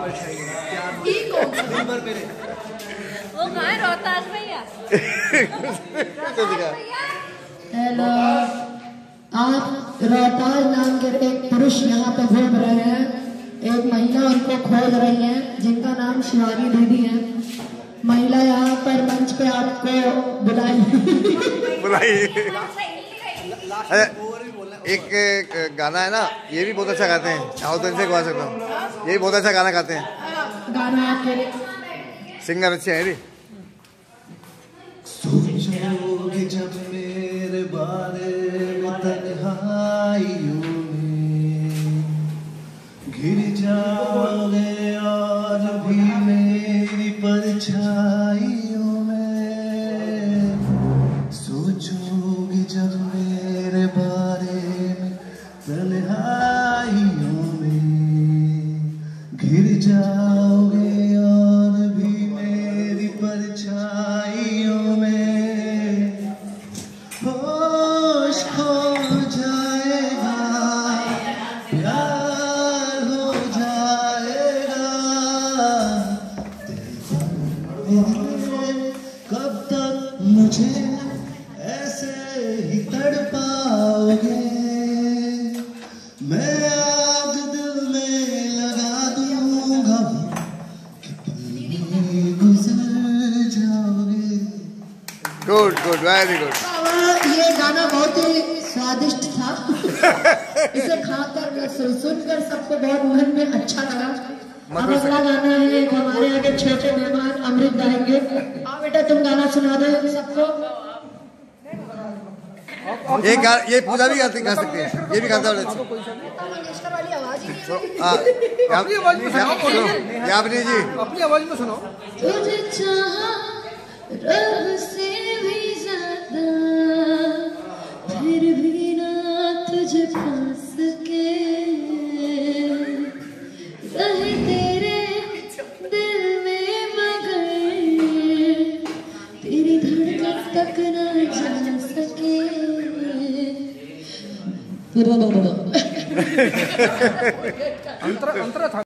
वो कहाँ है रोहतास भैया? हेलो, आप रोहतास नाम के एक पुरुष यहाँ पे घूम रहे हैं। एक महिला उनको खोज रही है जिनका नाम शिवानी दीदी है। महिला यहाँ पर मंच पे आपको बुलाई। एक गाना है ना, ये भी बहुत अच्छा गाते हैं, चाहो तो इनसे गा सकता हूँ। ये भी बहुत अच्छा गाना गाते हैं। गाना आपके सिंगर अच्छे हैं। सोचोगे जब मेरे बारे में तन्हाइयों में, गिर जाओगे और भी मेरी परछाइयों में। सोचोगे जब मेरे बारे में तन्हाइयों में, गिर जाओगे और भी मेरी परछाइयों में। होश खो जाएगा, प्यार हो जाएगा। कब तक मुझे ऐसे ही तड़पाओगे? मैं आग दिल में लगा दूंगा कि पल में गुजर जाओगे। Good good, very good. ये गाना बहुत ही स्वादिष्ट था। इसे खाकर सुनकर सबको बहुत मन में अच्छा लगा। अब अगला गाना है एक हमारे आगे छोटे मेहमान अमृत गाएंगे। हाँ बेटा, तुम गाना सुना दो सबको। ये पूजा भी गा सकते हैं, ये भी गाता है। मंगेशकर वाली आवाज ही नहीं याबनी जी अपनी आवाज में सुनो। तुझे चाहा रब से भी ज्यादा, फिर भी ना तुझे पा सके। रहे तेरे दिल में मगर तेरी धड़कन तक ना जा सके।